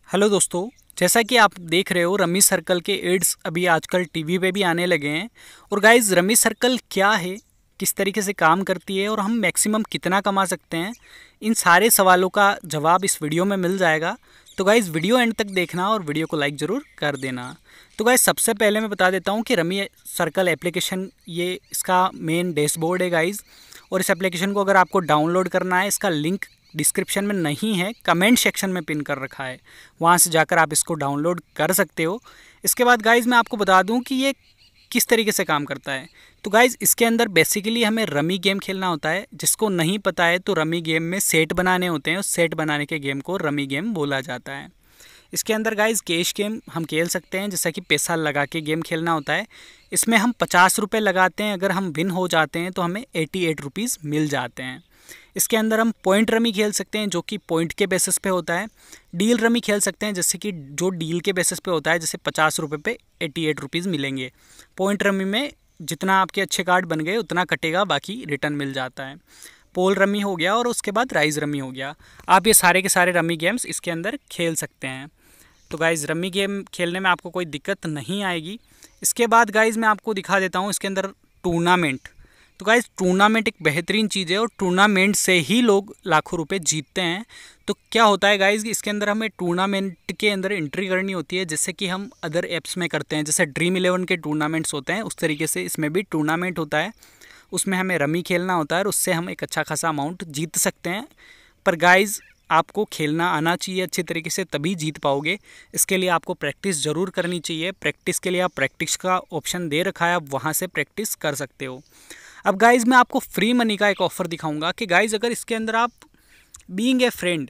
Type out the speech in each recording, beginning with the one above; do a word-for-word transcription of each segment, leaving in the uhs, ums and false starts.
Hello दोस्तों, जैसा कि आप देख रहे हो रमी सर्कल के एड्स अभी आजकल टीवी पे भी आने लगे हैं। और गाइस रमी सर्कल क्या है, किस तरीके से काम करती है और हम मैक्सिमम कितना कमा सकते हैं, इन सारे सवालों का जवाब इस वीडियो में मिल जाएगा। तो गाइस वीडियो एंड तक देखना और वीडियो को लाइक ज़रूर कर देना। तो गाइस सबसे पहले मैं बता देता हूँ कि रमी सर्कल एप्लीकेशन ये इसका मेन डैशबोर्ड है गाइस। और इस एप्लीकेशन को अगर आपको डाउनलोड करना है, इसका लिंक डिस्क्रिप्शन में नहीं है, कमेंट सेक्शन में पिन कर रखा है, वहाँ से जाकर आप इसको डाउनलोड कर सकते हो। इसके बाद गाइज़ मैं आपको बता दूं कि ये किस तरीके से काम करता है। तो गाइज़ इसके अंदर बेसिकली हमें रमी गेम खेलना होता है। जिसको नहीं पता है तो रमी गेम में सेट बनाने होते हैं, उस सेट बनाने के गेम को रमी गेम बोला जाता है। इसके अंदर गाइज़ कैश गेम हम खेल सकते हैं, जैसा कि पैसा लगा के गेम खेलना होता है। इसमें हम पचास रुपये लगाते हैं, अगर हम विन हो जाते हैं तो हमें एटी एट रुपीज़ मिल जाते हैं। इसके अंदर हम पॉइंट रमी खेल सकते हैं, जो कि पॉइंट के बेसिस पे होता है। डील रमी खेल सकते हैं, जैसे कि जो डील के बेसिस पे होता है, जैसे पचास रुपये पे एटी एट रुपीज़ मिलेंगे। पॉइंट रमी में जितना आपके अच्छे कार्ड बन गए उतना कटेगा, बाकी रिटर्न मिल जाता है। पोल रमी हो गया और उसके बाद राइज रमी हो गया। आप ये सारे के सारे रमी गेम्स इसके अंदर खेल सकते हैं। तो गाइज़ रमी गेम खेलने में आपको कोई दिक्कत नहीं आएगी। इसके बाद गाइज़ मैं आपको दिखा देता हूँ इसके अंदर टूर्नामेंट। तो गाइज़ टूर्नामेंट एक बेहतरीन चीज़ है और टूर्नामेंट से ही लोग लाखों रुपए जीतते हैं। तो क्या होता है गाइज़, इसके अंदर हमें टूर्नामेंट के अंदर एंट्री करनी होती है, जैसे कि हम अदर ऐप्स में करते हैं। जैसे ड्रीम इलेवन के टूर्नामेंट्स होते हैं, उस तरीके से इसमें भी टूर्नामेंट होता है। उसमें हमें रमी खेलना होता है और उससे हम एक अच्छा खासा अमाउंट जीत सकते हैं। पर गाइज़ आपको खेलना आना चाहिए अच्छे तरीके से, तभी जीत पाओगे। इसके लिए आपको प्रैक्टिस ज़रूर करनी चाहिए। प्रैक्टिस के लिए आप प्रैक्टिस का ऑप्शन दे रखा है, आप वहाँ से प्रैक्टिस कर सकते हो। अब गाइज़ मैं आपको फ्री मनी का एक ऑफ़र दिखाऊंगा कि गाइज़ अगर इसके अंदर आप बीइंग ए फ्रेंड,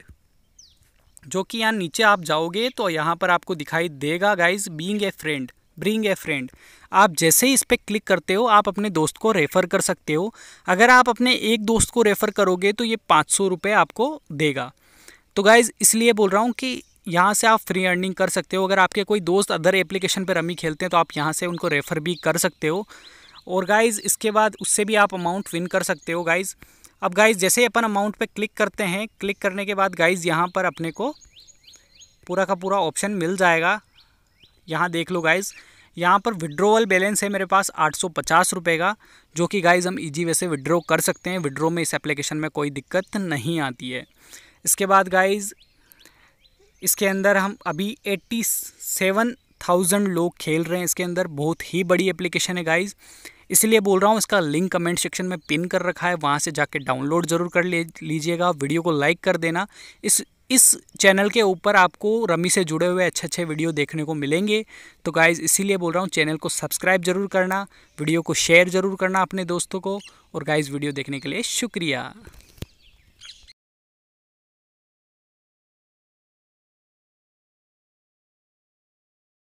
जो कि यहाँ नीचे आप जाओगे तो यहाँ पर आपको दिखाई देगा guys being a friend, bring a friend. आप जैसे ही इस पर क्लिक करते हो आप अपने दोस्त को रेफ़र कर सकते हो। अगर आप अपने एक दोस्त को रेफ़र करोगे तो ये पाँच सौ रुपये आपको देगा। तो गाइज़ इसलिए बोल रहा हूँ कि यहाँ से आप फ्री अर्निंग कर सकते हो। अगर आपके कोई दोस्त अदर एप्लीकेशन पर रमी खेलते हैं तो आप यहाँ से उनको रेफ़र भी कर सकते हो। और गाइज़ इसके बाद उससे भी आप अमाउंट विन कर सकते हो गाइज़। अब गाइज़ जैसे अपन अमाउंट पे क्लिक करते हैं, क्लिक करने के बाद गाइज़ यहाँ पर अपने को पूरा का पूरा ऑप्शन मिल जाएगा। यहाँ देख लो गाइज़, यहाँ पर विड्रॉवल बैलेंस है मेरे पास आठ सौ पचास रुपये का, जो कि गाइज़ हम इजी वैसे विड्रॉ कर सकते हैं। विड्रॉ में इस एप्लीकेशन में कोई दिक्कत नहीं आती है। इसके बाद गाइज़ इसके अंदर हम अभी एट्टी सेवन थाउजेंड लोग खेल रहे हैं। इसके अंदर बहुत ही बड़ी एप्लीकेशन है गाइज़, इसलिए बोल रहा हूँ। इसका लिंक कमेंट सेक्शन में पिन कर रखा है, वहाँ से जाके डाउनलोड ज़रूर कर ले लीजिएगा। वीडियो को लाइक कर देना। इस इस चैनल के ऊपर आपको रमी से जुड़े हुए अच्छे अच्छे वीडियो देखने को मिलेंगे। तो गाइज़ इसीलिए बोल रहा हूँ, चैनल को सब्सक्राइब ज़रूर करना, वीडियो को शेयर ज़रूर करना अपने दोस्तों को। और गाइज़ वीडियो देखने के लिए शुक्रिया।